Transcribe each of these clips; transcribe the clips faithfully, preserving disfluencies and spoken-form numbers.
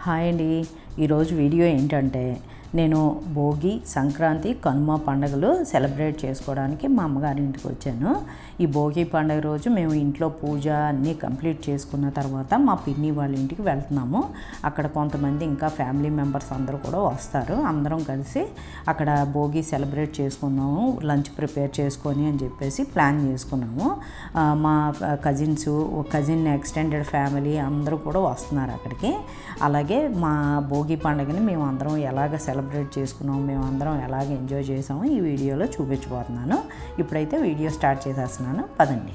Hi అండి. ఈరోజు video ఏంటంటే నేను భోగి, సంక్రాంతి, కనుమ పండుగలు సెలబ్రేట్ చేసుకోవడానికి మా అమ్మగారి ఇంటికి వచ్చాను. ఈ భోగి పండుగ రోజు మేము ఇంట్లో పూజ అన్నీ కంప్లీట్ చేసుకున్న తర్వాత మా పిన్ని వాళ్ళ ఇంటికి వెళ్తున్నాము. అక్కడ కొంతమంది ఇంకా ఫ్యామిలీ మెంబర్స్ అందరూ కూడా వస్తారు. అందరం కలిసి అక్కడ భోగి సెలబ్రేట్ చేసుకుందాము, లంచ్ ప్రిపేర్ చేసుకొని అని చెప్పేసి ప్లాన్ చేసుకున్నాము. మా కజిన్స్, కజిన్ ఎక్స్టెండెడ్ ఫ్యామిలీ అందరూ కూడా వస్తున్నారు అక్కడికి. అలాగే మా భోగి పండుగని మేము అందరం ఎలాగ సెలబ్రేట్ చేసుకున్నాము, మేము అందరం ఎలాగ ఎంజాయ్ చేసాము ఈ వీడియోలో చూపించబోతున్నాను. ఇప్పుడైతే వీడియో స్టార్ట్ చేసేస్తున్నాను, పదండి.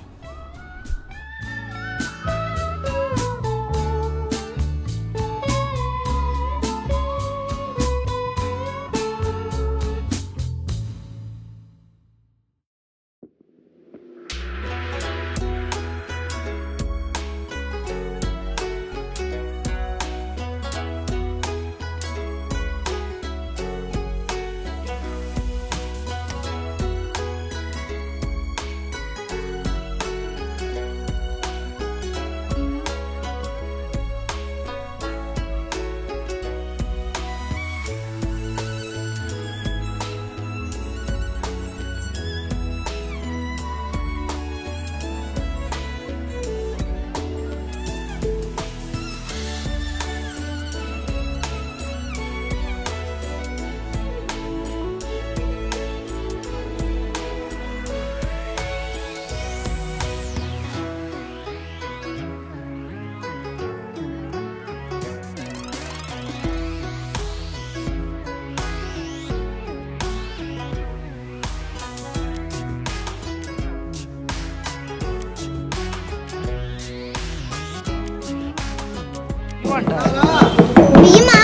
భీమా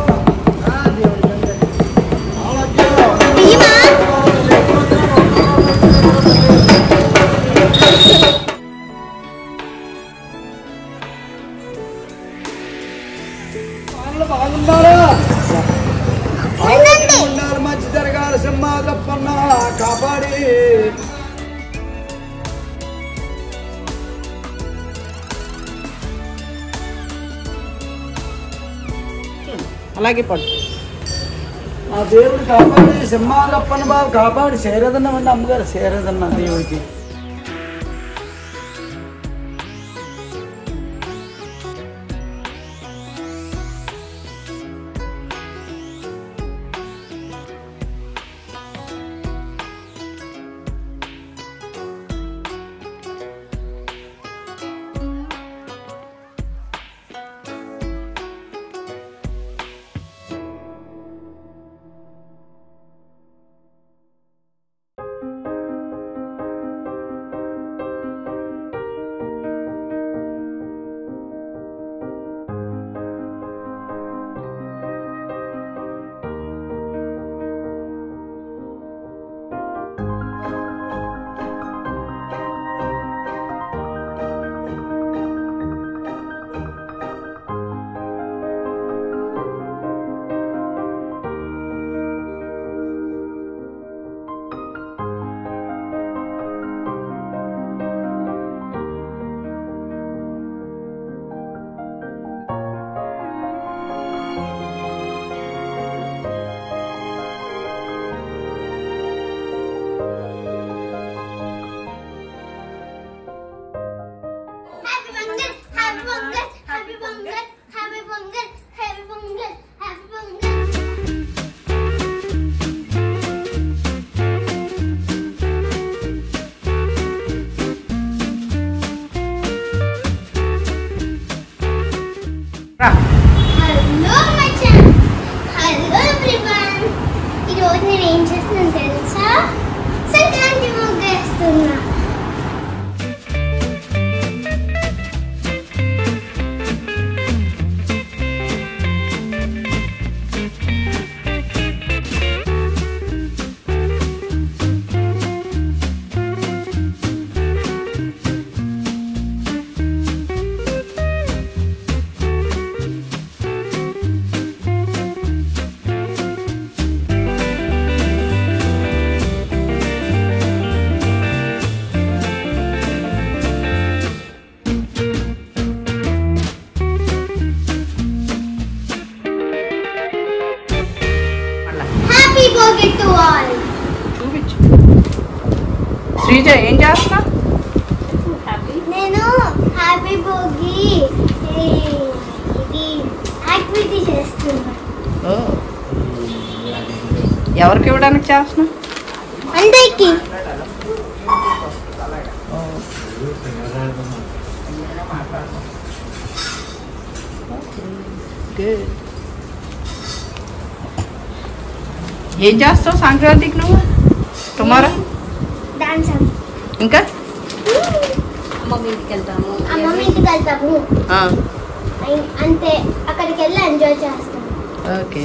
భీమా బాగుండాలి, మంచి జరగాలి, సింహ తప్పన్న కాపాడి అలాగే పడు. ఆ దేవుడు కాపాడి, సింహాలప్పన్న బాబు కాపాడి, సేరదన్న అండి అమ్మగారు, సేరదన్న దేవుడికి. శ్రీజ ఏం చేస్తున్నా? నేను హ్యాపీ భోగి ఇది యాక్టివిటీ చేస్తున్నా. ఓ ఎవరికి ఇవ్వడానికి చేస్తున్నా? అందరికి. ఏం చేస్తావు సంక్రాంతికి నువ్వు? Tomorrow dance. ఇంకా అమ్మమ్మ ఇంటికి వెళ్తాము. అమ్మమ్మ ఇంటికి వెళ్తాము అంతే. అక్కడికి వెళ్ళి ఎంజాయ్ చేస్తాము. ఓకే.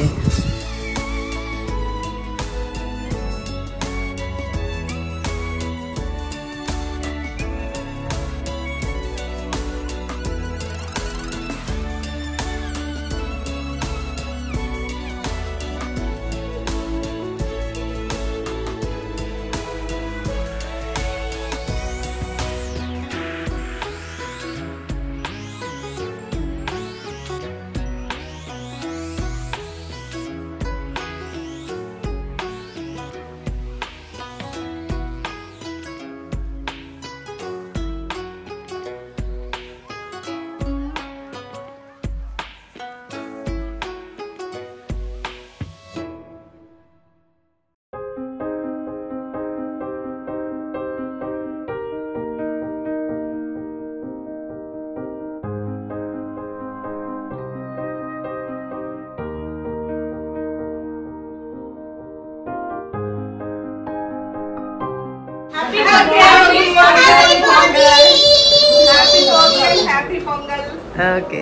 ఓకే.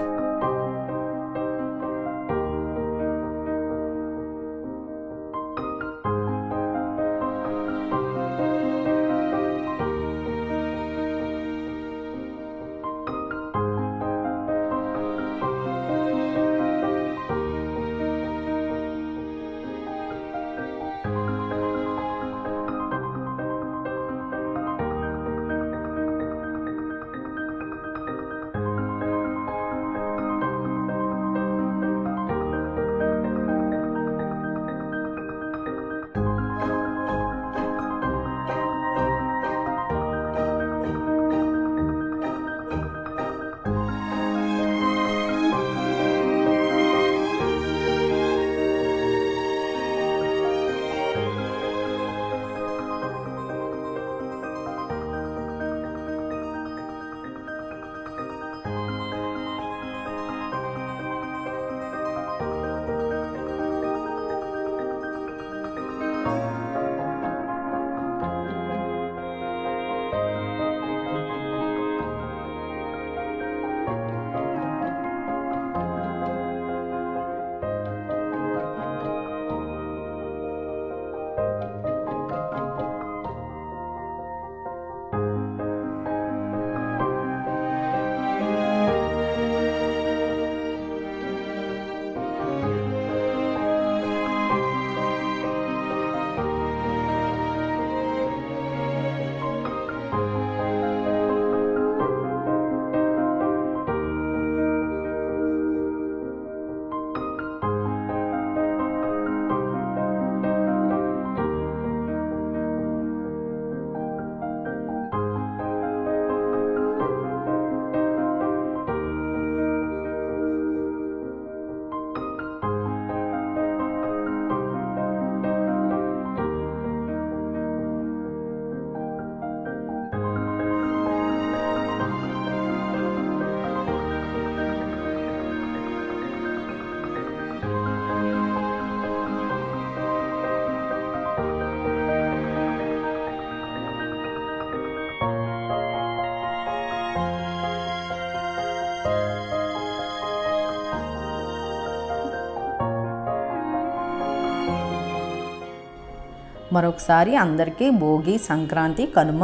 మరొకసారి అందరికీ భోగి, సంక్రాంతి, కనుమ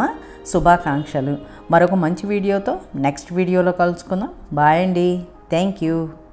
శుభాకాంక్షలు. మరొక మంచి వీడియోతో నెక్స్ట్ వీడియోలో కలుసుకుందాం. బాయ్ అండి. Thank you.